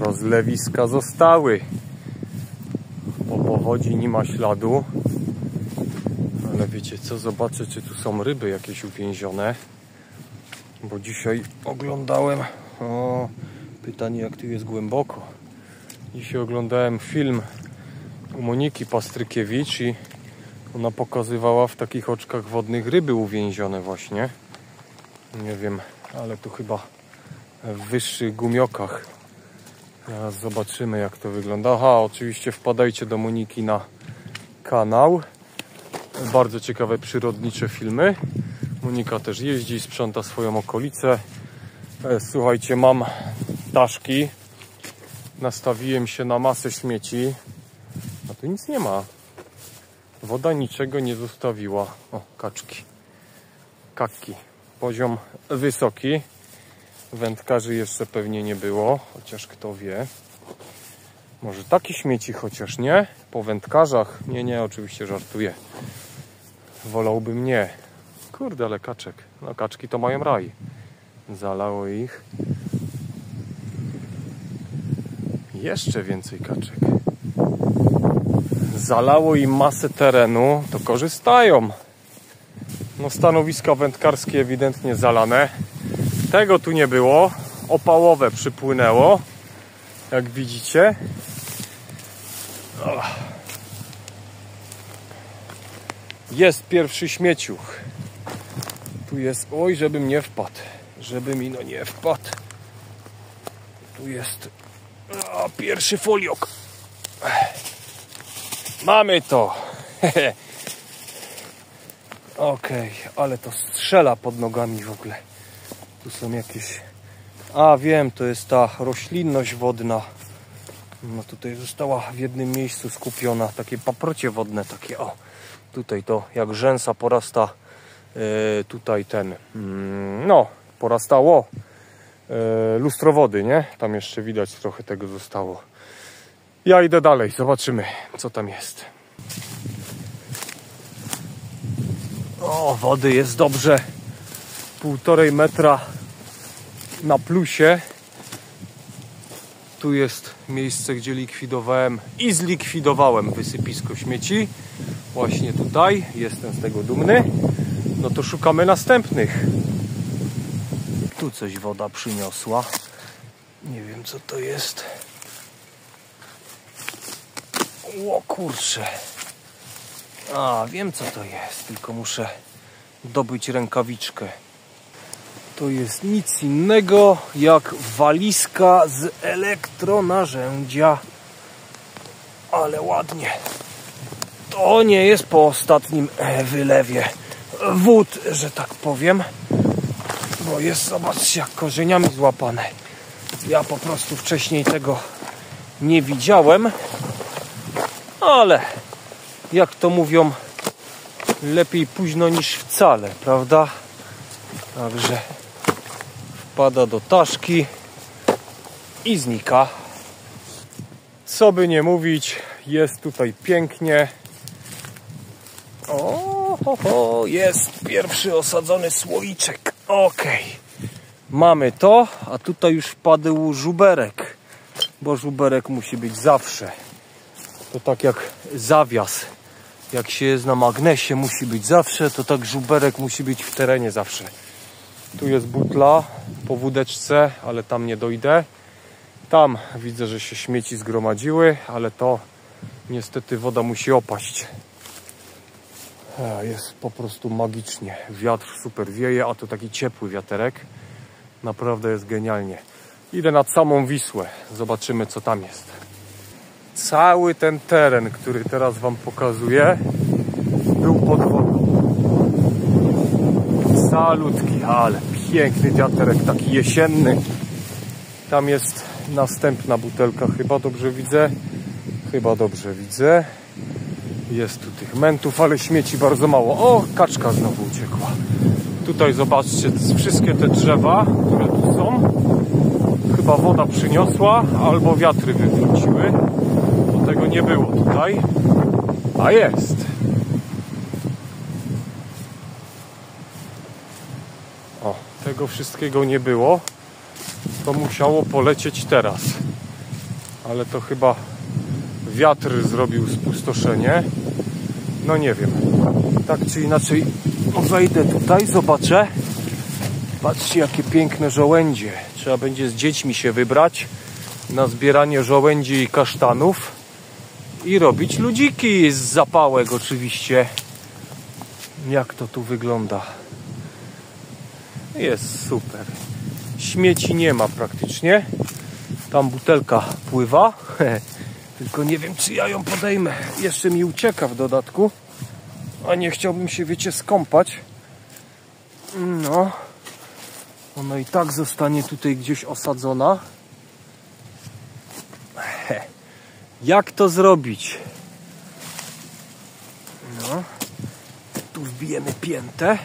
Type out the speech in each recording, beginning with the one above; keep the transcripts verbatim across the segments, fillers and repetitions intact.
Rozlewiska zostały. Po powodzi nie ma śladu. Ale wiecie co? Zobaczę, czy tu są ryby jakieś uwięzione. Bo dzisiaj oglądałem... O, pytanie, jak tu jest głęboko. Dzisiaj oglądałem film u Moniki Pastrykiewicz i ona pokazywała w takich oczkach wodnych ryby uwięzione właśnie. Nie wiem, ale tu chyba w wyższych gumiokach. Teraz zobaczymy, jak to wygląda. Aha, oczywiście wpadajcie do Moniki na kanał. Bardzo ciekawe przyrodnicze filmy. Monika też jeździ, sprząta swoją okolicę. Słuchajcie, mam taszki. Nastawiłem się na masę śmieci. A tu nic nie ma. Woda niczego nie zostawiła. O, kaczki. Kakki. Poziom wysoki. Wędkarzy jeszcze pewnie nie było, chociaż kto wie. Może takie śmieci chociaż nie? Po wędkarzach? Nie, nie, oczywiście żartuję. Wolałbym nie. Kurde, ale kaczek. No kaczki to mają raj. Zalało ich. Jeszcze więcej kaczek. Zalało im masę terenu, to korzystają. No stanowiska wędkarskie ewidentnie zalane. Tego tu nie było. Opałowe przypłynęło. Jak widzicie. Jest pierwszy śmieciuch. Tu jest... Oj, żebym nie wpadł. Żeby mi no nie wpadł. Tu jest... O, pierwszy foliok. Mamy to. Okej, okay, ale to strzela pod nogami w ogóle. Tu są jakieś... A, wiem, to jest ta roślinność wodna. No tutaj została w jednym miejscu skupiona. Takie paprocie wodne, takie o. Tutaj to jak rzęsa porasta yy, tutaj ten... Yy, no, porastało yy, lustro wody, nie? Tam jeszcze widać trochę tego zostało. Ja idę dalej, zobaczymy, co tam jest. O, wody jest dobrze. Półtorej metra na plusie. Tu jest miejsce, gdzie likwidowałem i zlikwidowałem wysypisko śmieci. Właśnie tutaj. Jestem z tego dumny. No to szukamy następnych. Tu coś woda przyniosła. Nie wiem, co to jest. O kurczę. A, wiem, co to jest. Tylko muszę dobyć rękawiczkę. To jest nic innego jak walizka z elektronarzędzia. Ale ładnie. To nie jest po ostatnim wylewie wód, że tak powiem. Bo jest, zobaczcie, jak korzeniami złapane. Ja po prostu wcześniej tego nie widziałem. Ale jak to mówią, lepiej późno niż wcale, prawda? Także wpada do taszki i znika. Co by nie mówić, jest tutaj pięknie. O, ho, ho, jest pierwszy osadzony słoiczek. Ok, mamy to, a tutaj już wpadł żuberek, bo żuberek musi być zawsze. To tak jak zawias. Jak się jest na magnesie, musi być zawsze, to tak żuberek musi być w terenie zawsze. Tu jest butla po wódeczce, ale tam nie dojdę. Tam widzę, że się śmieci zgromadziły, ale to niestety woda musi opaść. Jest po prostu magicznie. Wiatr super wieje, a to taki ciepły wiaterek. Naprawdę jest genialnie. Idę nad samą Wisłę. Zobaczymy, co tam jest. Cały ten teren, który teraz wam pokazuję, był pod wodą. Salutki, ale piękny wiaterek, taki jesienny. Tam jest następna butelka, chyba dobrze widzę. Chyba dobrze widzę. Jest tu tych mentów, ale śmieci bardzo mało. O, kaczka znowu uciekła. Tutaj zobaczcie, wszystkie te drzewa, które tu są, chyba woda przyniosła, albo wiatry wywróciły. Bo tego nie było tutaj. A jest. O, tego wszystkiego nie było. To musiało polecieć teraz. ale to chyba wiatr zrobił spustoszenie. No nie wiem. Tak czy inaczej wejdę tutaj, zobaczę. Patrzcie, jakie piękne żołędzie. Trzeba będzie z dziećmi się wybrać na zbieranie żołędzi i kasztanów i robić ludziki z zapałek oczywiście. Jak to tu wygląda? Jest super. Śmieci nie ma praktycznie. Tam butelka pływa. Tylko nie wiem, czy ja ją podejmę. Jeszcze mi ucieka w dodatku. A nie chciałbym się, wiecie, skąpać. No. Ona i tak zostanie tutaj gdzieś osadzona. Jak to zrobić? No. Tu wbijemy piętę.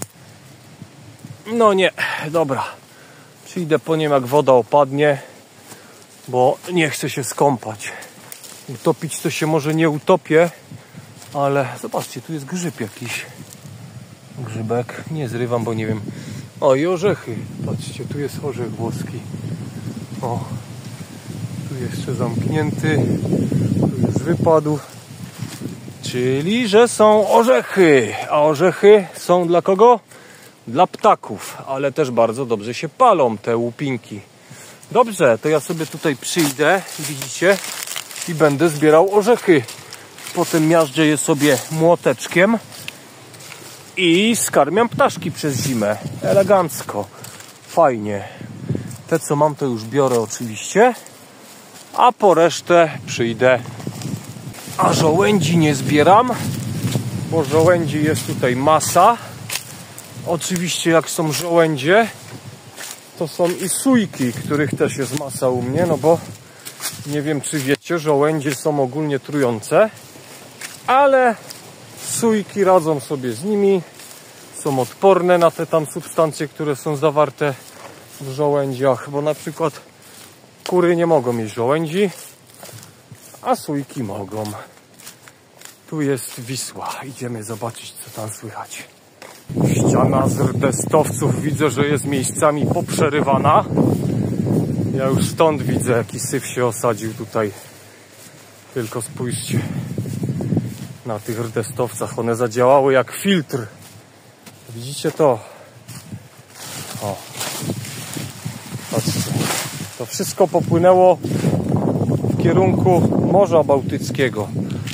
No nie, dobra. Przyjdę po nim, jak woda opadnie, bo nie chcę się skąpać. Utopić to się może nie utopię, ale zobaczcie, tu jest grzyb jakiś. Grzybek. Nie zrywam, bo nie wiem. O, i orzechy. Patrzcie, tu jest orzech włoski. O, tu jeszcze zamknięty. Tu jest wypadł. Czyli, że są orzechy. A orzechy są dla kogo? Dla ptaków, ale też bardzo dobrze się palą te łupinki. Dobrze, to ja sobie tutaj przyjdę, widzicie, i będę zbierał orzechy. Potem miażdżę je sobie młoteczkiem i skarmiam ptaszki przez zimę. Elegancko, fajnie. Te, co mam, to już biorę oczywiście, a po resztę przyjdę. A żołędzi nie zbieram, bo żołędzi jest tutaj masa. Oczywiście jak są żołędzie, to są i sójki, których też jest masa u mnie, no bo nie wiem, czy wiecie, żołędzie są ogólnie trujące, ale sójki radzą sobie z nimi, są odporne na te tam substancje, które są zawarte w żołędziach, bo na przykład kury nie mogą mieć żołędzi, a sójki mogą. Tu jest Wisła, idziemy zobaczyć, co tam słychać. Ściana z rdestowców widzę, że jest miejscami poprzerywana. Ja już stąd widzę, jaki syf się osadził tutaj. Tylko spójrzcie na tych rdestowcach. One zadziałały jak filtr. Widzicie to? O. Patrzcie. To wszystko popłynęło w kierunku Morza Bałtyckiego.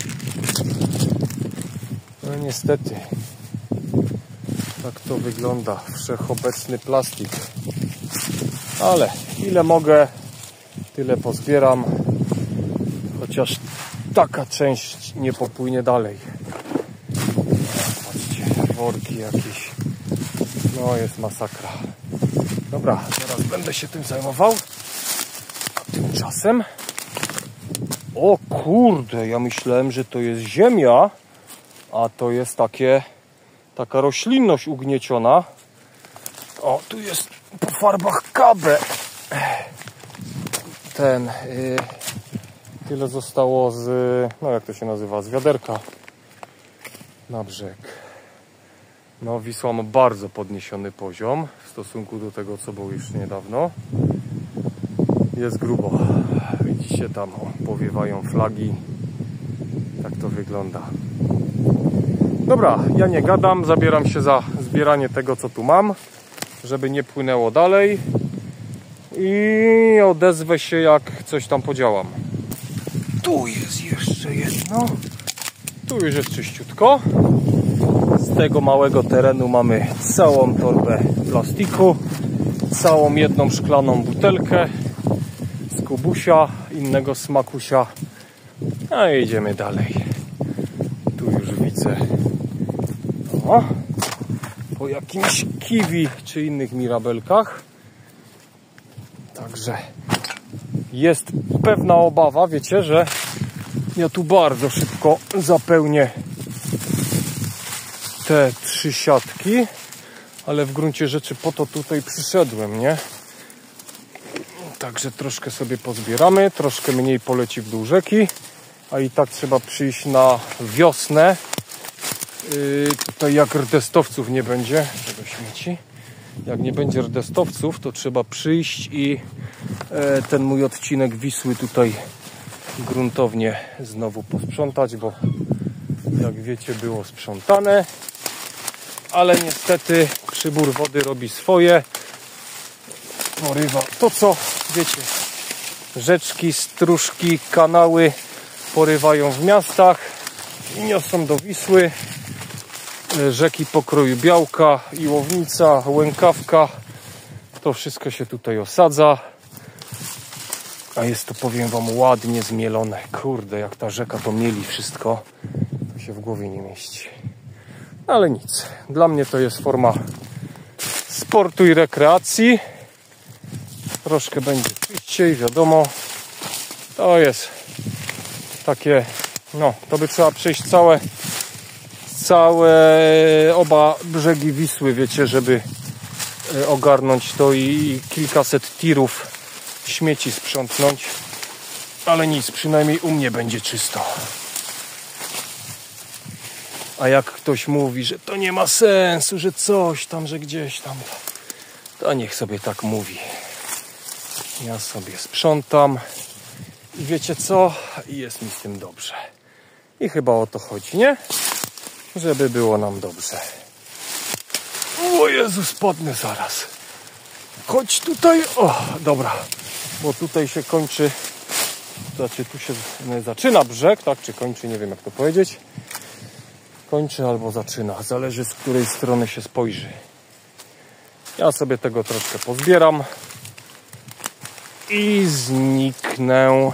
No niestety. Tak to wygląda. Wszechobecny plastik. Ale ile mogę, tyle pozbieram. Chociaż taka część nie popłynie dalej. Patrzcie, worki jakieś. No jest masakra. Dobra, teraz będę się tym zajmował. A tymczasem... O kurde, ja myślałem, że to jest ziemia, a to jest takie... taka roślinność ugnieciona. O, tu jest po farbach Kabę. Ten... Yy, tyle zostało z... no jak to się nazywa? Z wiaderka na brzeg. No, Wisła ma bardzo podniesiony poziom w stosunku do tego, co było jeszcze niedawno. Jest grubo. Widzicie tam, o, powiewają flagi. Tak to wygląda. Dobra, ja nie gadam, zabieram się za zbieranie tego, co tu mam, żeby nie płynęło dalej i odezwę się, jak coś tam podziałam. Tu jest jeszcze jedno. Tu już jest czyściutko. Z tego małego terenu mamy całą torbę plastiku, całą jedną szklaną butelkę z kubusia, innego smakusia. A idziemy dalej. Tu już widzę o, po jakimś kiwi czy innych mirabelkach. Także jest pewna obawa, wiecie, że ja tu bardzo szybko zapełnię te trzy siatki, ale w gruncie rzeczy po to tutaj przyszedłem, nie? Także troszkę sobie pozbieramy, troszkę mniej poleci w dół rzeki, a i tak trzeba przyjść na wiosnę. Yy, tutaj jak rdestowców nie będzie, czego śmieci, jak nie będzie rdestowców, to trzeba przyjść i e, ten mój odcinek Wisły tutaj gruntownie znowu posprzątać, bo jak wiecie, było sprzątane, ale niestety przybór wody robi swoje, porywa to, co wiecie, rzeczki, stróżki, kanały porywają w miastach i niosą do Wisły. Rzeki pokroju Białka, Iłownica, Łękawka, to wszystko się tutaj osadza, a jest to, powiem wam, ładnie zmielone. Kurde, jak ta rzeka to mieli wszystko, to się w głowie nie mieści. Ale nic, dla mnie to jest forma sportu i rekreacji. Troszkę będzie czyściej, wiadomo. To jest takie, no, to by trzeba przejść całe, całe oba brzegi Wisły, wiecie, żeby ogarnąć to i, i kilkaset tirów śmieci sprzątnąć. Ale nic, przynajmniej u mnie będzie czysto. A jak ktoś mówi, że to nie ma sensu, że coś tam, że gdzieś tam, to niech sobie tak mówi. Ja sobie sprzątam i wiecie co? I jest mi z tym dobrze. I chyba o to chodzi, nie? Żeby było nam dobrze. O Jezu, spadnę zaraz. Chodź tutaj. O, dobra. Bo tutaj się kończy, znaczy tu się zaczyna brzeg, tak? Czy kończy, nie wiem jak to powiedzieć. Kończy albo zaczyna. Zależy, z której strony się spojrzy. Ja sobie tego troszkę pozbieram i zniknę.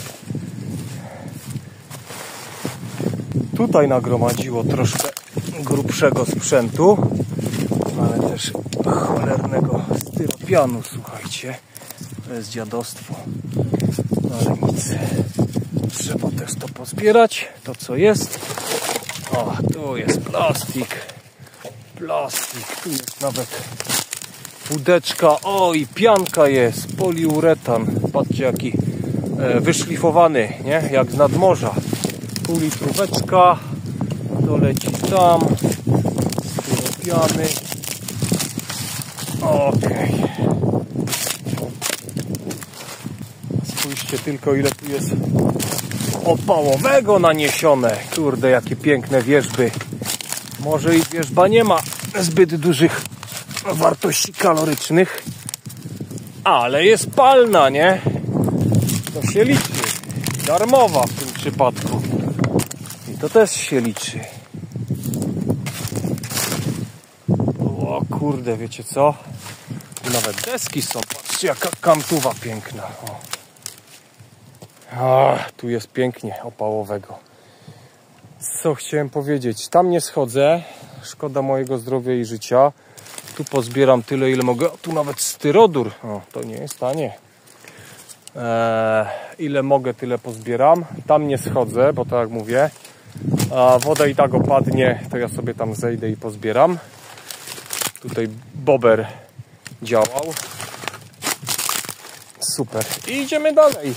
Tutaj nagromadziło troszkę grubszego sprzętu, ale też cholernego styropianu, słuchajcie. To jest dziadostwo. No ale nic. Trzeba też to pozbierać, to co jest. O, tu jest plastik. Plastik, tu jest nawet wódeczka. O, i pianka jest, poliuretan. Patrzcie, jaki e, wyszlifowany, nie? Jak z nadmorza. Pół litróweczka. To leci tam. Styropiany. Okej. Spójrzcie tylko, ile tu jest opałowego naniesione. Kurde, jakie piękne wierzby. Może i wierzba nie ma zbyt dużych wartości kalorycznych, ale jest palna, nie? To się liczy. Darmowa w tym przypadku. I to też się liczy. O kurde, wiecie co? Tu nawet deski są. Patrzcie, jaka kantuwa piękna. O. A, tu jest pięknie opałowego. Co chciałem powiedzieć? Tam nie schodzę. Szkoda mojego zdrowia i życia. Tu pozbieram tyle, ile mogę. Tu nawet styrodur. O, to nie jest tanie. Eee, ile mogę, tyle pozbieram. Tam nie schodzę, bo tak jak mówię, a woda i tak opadnie, to ja sobie tam zejdę i pozbieram. Tutaj bober działał. Super. I idziemy dalej.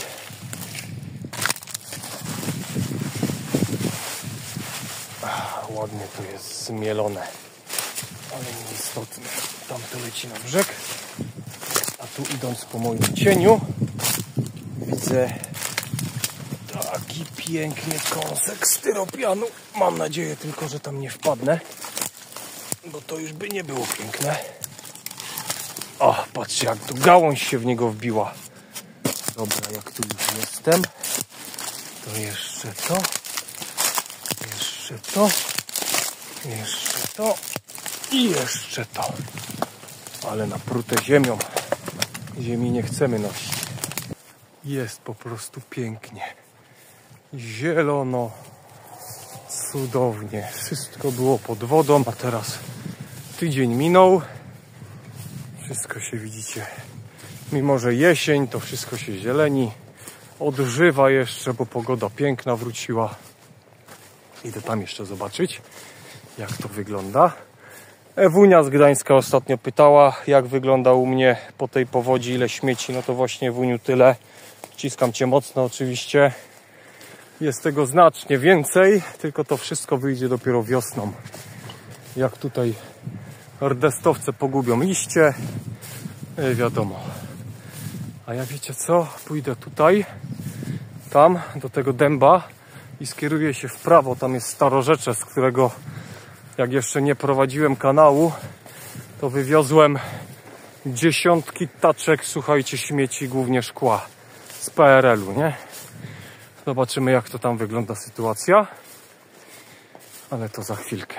Ach, ładnie tu jest zmielone. Ale nieistotne. Tam to leci na brzeg. A tu idąc po moim cieniu widzę taki piękny kąsek styropianu. Mam nadzieję tylko, że tam nie wpadnę, bo to już by nie było piękne. O, patrzcie, jak tu gałąź się w niego wbiła. Dobra, jak tu już jestem, to jeszcze to, jeszcze to, jeszcze to i jeszcze to. Ale naprute ziemią. Ziemi nie chcemy nosić. Jest po prostu pięknie. Zielono. Cudownie. Wszystko było pod wodą, a teraz tydzień minął. Wszystko się, widzicie, mimo że jesień, to wszystko się zieleni. Odżywa jeszcze, bo pogoda piękna wróciła. Idę tam jeszcze zobaczyć, jak to wygląda. Ewunia z Gdańska ostatnio pytała, jak wygląda u mnie po tej powodzi, ile śmieci. No to właśnie, Ewuniu, tyle. Wciskam cię mocno oczywiście. Jest tego znacznie więcej, tylko to wszystko wyjdzie dopiero wiosną. Jak tutaj rdestowce pogubią liście, e, wiadomo. A ja wiecie co? Pójdę tutaj tam do tego dęba i skieruję się w prawo. Tam jest Starorzecze, z którego jak jeszcze nie prowadziłem kanału, to wywiozłem dziesiątki taczek, słuchajcie, śmieci, głównie szkła z P R L u, nie? Zobaczymy, jak to tam wygląda sytuacja, ale to za chwilkę.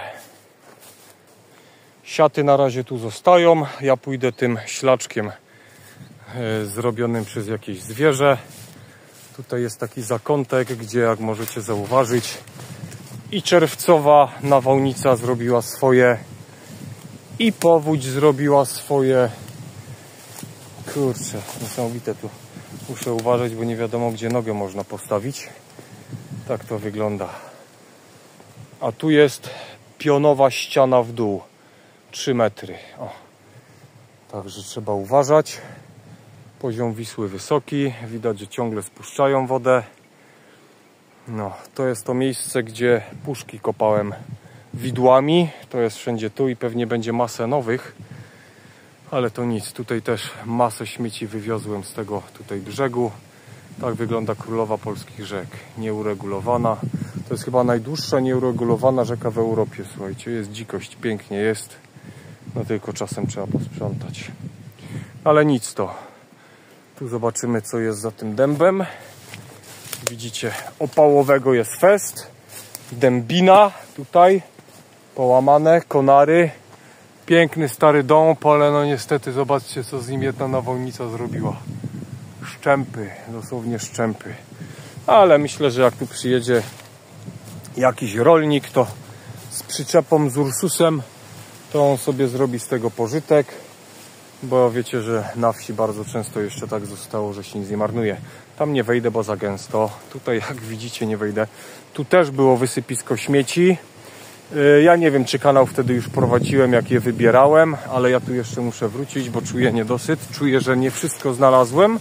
Siaty na razie tu zostają, ja pójdę tym ślaczkiem yy, zrobionym przez jakieś zwierzę. Tutaj jest taki zakątek, gdzie, jak możecie zauważyć, i czerwcowa nawałnica zrobiła swoje, i powódź zrobiła swoje. Kurczę, niesamowite tu. Muszę uważać, bo nie wiadomo, gdzie nogę można postawić. Tak to wygląda. A tu jest pionowa ściana w dół. trzy metry. O. Także trzeba uważać. Poziom Wisły wysoki. Widać, że ciągle spuszczają wodę. No, to jest to miejsce, gdzie puszki kopałem widłami. To jest wszędzie tu i pewnie będzie masę nowych. Ale to nic. Tutaj też masę śmieci wywiozłem z tego tutaj brzegu. Tak wygląda Królowa Polskich Rzek. Nieuregulowana. To jest chyba najdłuższa nieuregulowana rzeka w Europie. Słuchajcie, jest dzikość. Pięknie jest. No tylko czasem trzeba posprzątać. Ale nic to. Tu zobaczymy, co jest za tym dębem. Widzicie, opałowego jest fest. Dębina tutaj. Połamane, konary. Piękny stary dąb, ale no niestety zobaczcie, co z nim jedna nawałnica zrobiła. Szczępy, dosłownie szczępy. Ale myślę, że jak tu przyjedzie jakiś rolnik, to z przyczepą, z Ursusem, to on sobie zrobi z tego pożytek. Bo wiecie, że na wsi bardzo często jeszcze tak zostało, że się nic nie marnuje. Tam nie wejdę, bo za gęsto. Tutaj, jak widzicie, nie wejdę. Tu też było wysypisko śmieci. Ja nie wiem, czy kanał wtedy już prowadziłem, jak je wybierałem, ale ja tu jeszcze muszę wrócić, bo czuję niedosyt. Czuję, że nie wszystko znalazłem.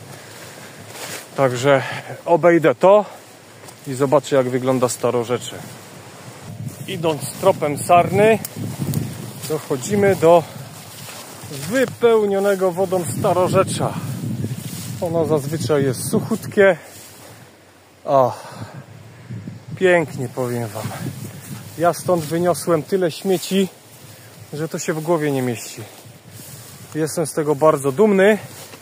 Także obejdę to i zobaczę, jak wygląda Starorzecze. Idąc tropem Sarny, dochodzimy do wypełnionego wodą Starorzecza. Ono zazwyczaj jest suchutkie. O, pięknie, powiem wam. Ja stąd wyniosłem tyle śmieci, że to się w głowie nie mieści. Jestem z tego bardzo dumny.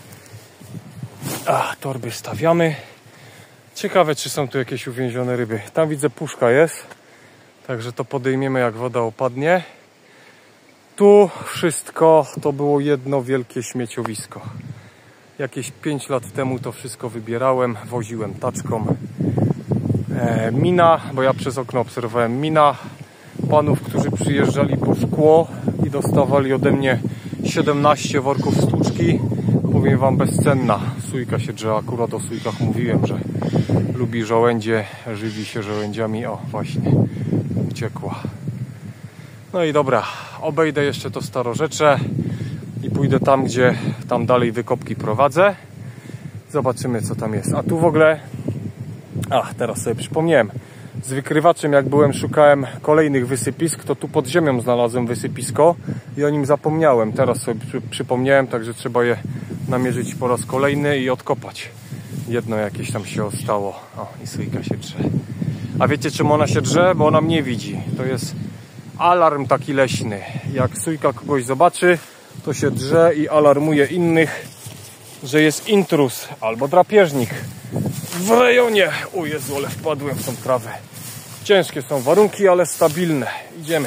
A, torby stawiamy. Ciekawe, czy są tu jakieś uwięzione ryby. Tam widzę, puszka jest. Także to podejmiemy, jak woda opadnie. Tu wszystko to było jedno wielkie śmieciowisko. Jakieś pięć lat temu to wszystko wybierałem, woziłem taczką. E, mina, bo ja przez okno obserwowałem mina panów, którzy przyjeżdżali po szkło i dostawali ode mnie siedemnaście worków sztuczki. Powiem wam, bezcenna. Sójka się drze, akurat o sójkach mówiłem, że lubi żołędzie, żywi się żołędziami. O, właśnie, uciekła. No i dobra, obejdę jeszcze to Starorzecze i pójdę tam, gdzie tam dalej wykopki prowadzę. Zobaczymy, co tam jest. A tu w ogóle, ach, teraz sobie przypomniałem, z wykrywaczem, jak byłem, szukałem kolejnych wysypisk, to tu pod ziemią znalazłem wysypisko i o nim zapomniałem. Teraz sobie przy, przypomniałem, także trzeba je namierzyć po raz kolejny i odkopać. Jedno jakieś tam się ostało. O, i sójka się drze. A wiecie, czym ona się drze? Bo ona mnie widzi. To jest alarm taki leśny. Jak sójka kogoś zobaczy, to się drze i alarmuje innych, że jest intruz albo drapieżnik w rejonie. O Jezu, ale wpadłem w tą trawę. Ciężkie są warunki, ale stabilne. Idziemy.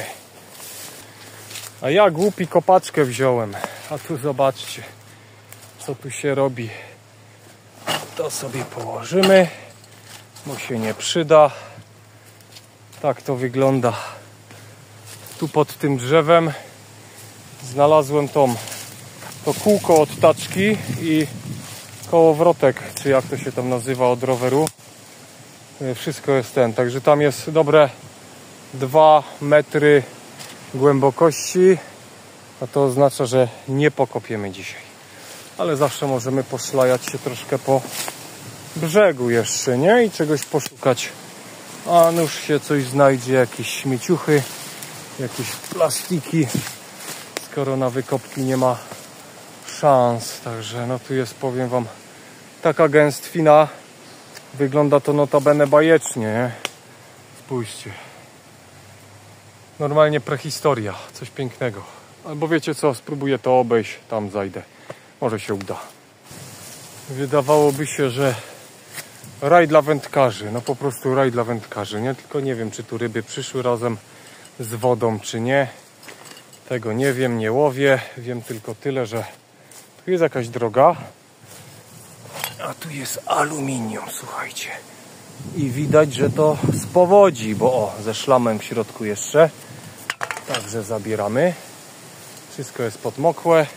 A ja głupi kopaczkę wziąłem. A tu zobaczcie, co tu się robi. To sobie położymy, bo się nie przyda. Tak to wygląda. Tu pod tym drzewem znalazłem tą, to kółko od taczki i kołowrotek, czy jak to się tam nazywa, od roweru. Wszystko jest ten, także tam jest dobre dwa metry głębokości, a to oznacza, że nie pokopiemy dzisiaj. Ale zawsze możemy poszlajać się troszkę po brzegu jeszcze, nie? I czegoś poszukać. A nuż się coś znajdzie, jakieś śmieciuchy, jakieś plastiki, skoro na wykopki nie ma szans. Także no tu jest, powiem wam, taka gęstwina, Wygląda to notabene bajecznie, nie? Spójrzcie. Normalnie prehistoria, coś pięknego. Albo wiecie co, spróbuję to obejść, tam zajdę. Może się uda. Wydawałoby się, że raj dla wędkarzy, no po prostu raj dla wędkarzy, nie? Tylko nie wiem, czy tu ryby przyszły razem z wodą, czy nie. Tego nie wiem, nie łowię. Wiem tylko tyle, że tu jest jakaś droga, a tu jest aluminium, słuchajcie. I widać, że to z powodzi, bo o, ze szlamem w środku jeszcze. Także zabieramy. Wszystko jest podmokłe.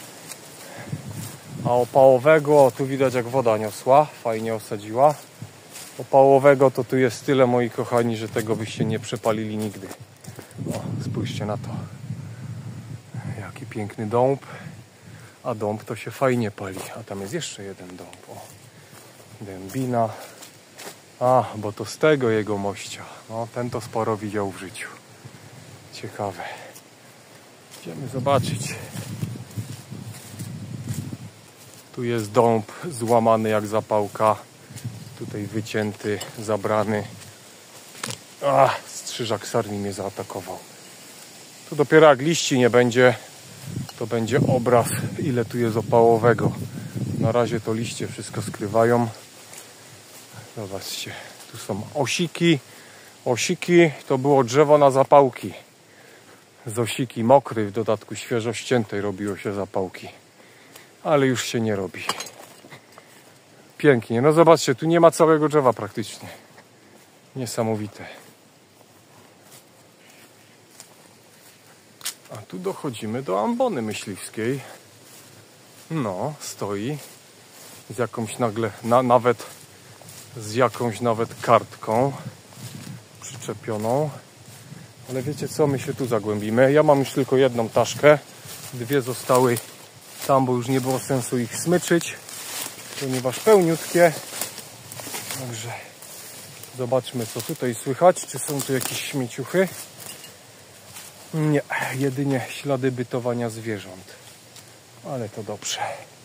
A opałowego, tu widać jak woda niosła, fajnie osadziła. Opałowego to tu jest tyle, moi kochani, że tego byście nie przepalili nigdy. O, spójrzcie na to. Jaki piękny dąb. A dąb to się fajnie pali. A tam jest jeszcze jeden dąb. O, dębina. A, bo to z tego jego mościa. No, ten to sporo widział w życiu. Ciekawe. Idziemy zobaczyć. Tu jest dąb złamany jak zapałka. Tutaj wycięty, zabrany. A, strzyżak sarni mnie zaatakował. Tu dopiero jak liści nie będzie, to będzie obraz, ile tu jest opałowego. Na razie to liście wszystko skrywają. Zobaczcie, tu są osiki. Osiki to było drzewo na zapałki. Z osiki mokrej, w dodatku świeżo ściętej robiło się zapałki. Ale już się nie robi. Pięknie. No zobaczcie, tu nie ma całego drzewa praktycznie. Niesamowite. A tu dochodzimy do ambony myśliwskiej. No, stoi z jakąś nagle, na, nawet z jakąś nawet kartką przyczepioną. Ale wiecie co, my się tu zagłębimy. Ja mam już tylko jedną taszkę. Dwie zostały tam, bo już nie było sensu ich smyczyć, ponieważ pełniutkie. Także zobaczmy, co tutaj słychać. Czy są tu jakieś śmieciuchy? Nie, jedynie ślady bytowania zwierząt. Ale to dobrze.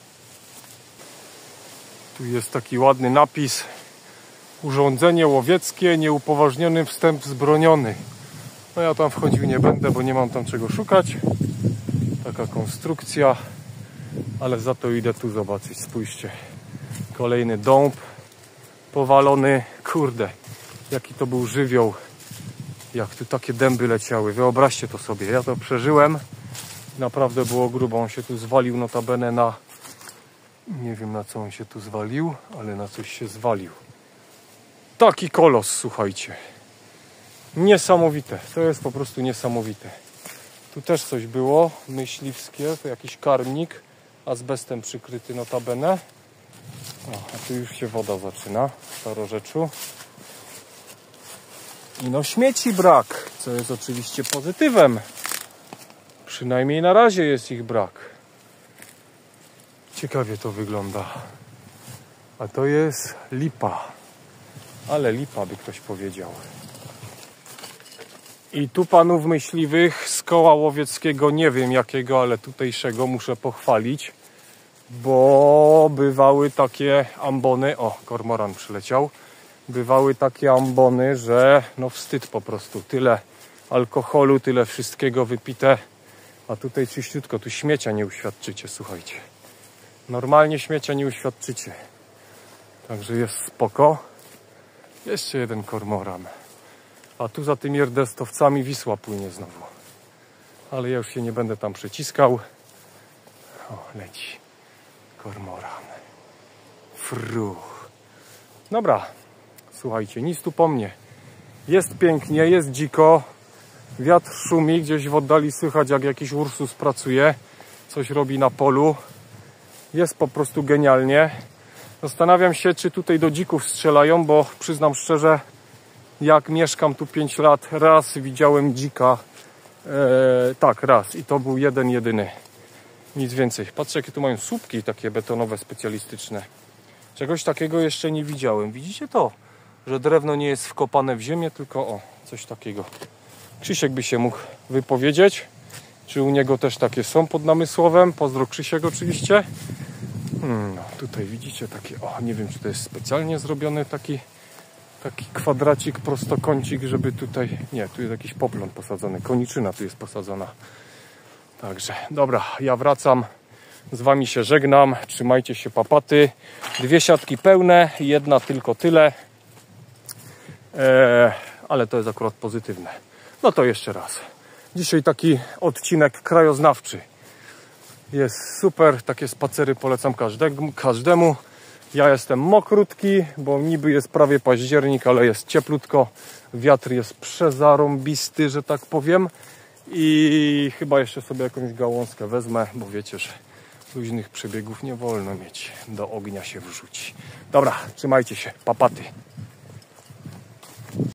Tu jest taki ładny napis. Urządzenie łowieckie, nieupoważniony wstęp wzbroniony. No ja tam wchodził nie będę, bo nie mam tam czego szukać. Taka konstrukcja. Ale za to idę tu zobaczyć. Spójrzcie. Kolejny dąb powalony. Kurde, jaki to był żywioł. Jak tu takie dęby leciały. Wyobraźcie to sobie. Ja to przeżyłem. Naprawdę było grubo. On się tu zwalił notabene na... Nie wiem, na co on się tu zwalił, ale na coś się zwalił. Taki kolos, słuchajcie. Niesamowite. To jest po prostu niesamowite. Tu też coś było. Myśliwskie. To jakiś karmnik. Azbestem przykryty notabene. O, a tu już się woda zaczyna w starorzeczu. I no śmieci brak, co jest oczywiście pozytywem. Przynajmniej na razie jest ich brak. Ciekawie to wygląda. A to jest lipa. Ale lipa, by ktoś powiedział. I tu panów myśliwych z koła łowieckiego, nie wiem jakiego, ale tutejszego muszę pochwalić, bo bywały takie ambony, o, kormoran przyleciał, bywały takie ambony, że no wstyd po prostu, tyle alkoholu, tyle wszystkiego wypite, a tutaj czyściutko, tu śmiecia nie uświadczycie, słuchajcie. Normalnie śmiecia nie uświadczycie. Także jest spoko. Jeszcze jeden kormoran. A tu za tymi erdestowcami Wisła płynie znowu. Ale ja już się nie będę tam przyciskał. O, leci. Kormoran. Fruch. Dobra. Słuchajcie, nic tu po mnie. Jest pięknie, jest dziko. Wiatr szumi, gdzieś w oddali słychać, jak jakiś Ursus pracuje. Coś robi na polu. Jest po prostu genialnie. Zastanawiam się, czy tutaj do dzików strzelają, bo przyznam szczerze, jak mieszkam tu pięć lat, raz widziałem dzika. E, tak, raz. I to był jeden, jedyny. Nic więcej. Patrzcie, jakie tu mają słupki takie betonowe, specjalistyczne. Czegoś takiego jeszcze nie widziałem. Widzicie to? Że drewno nie jest wkopane w ziemię, tylko o, coś takiego. Krzysiek by się mógł wypowiedzieć. Czy u niego też takie są pod Namysłowem? Pozdro Krzysiek oczywiście. Hmm, no, tutaj widzicie takie, o, nie wiem, czy to jest specjalnie zrobiony taki, taki kwadracik, prostokącik, żeby tutaj, nie, tu jest jakiś poplon posadzony, koniczyna tu jest posadzona. Także, dobra, ja wracam, z wami się żegnam, trzymajcie się, papaty. Dwie siatki pełne, jedna tylko tyle, eee, ale to jest akurat pozytywne. No to jeszcze raz. Dzisiaj taki odcinek krajoznawczy. Jest super, takie spacery polecam każdemu, każdemu. Ja jestem mokrutki, bo niby jest prawie październik, ale jest cieplutko. Wiatr jest przezarąbisty, że tak powiem. I chyba jeszcze sobie jakąś gałązkę wezmę, bo wiecie, że luźnych przebiegów nie wolno mieć. Do ognia się wrzuci. Dobra, trzymajcie się, papaty.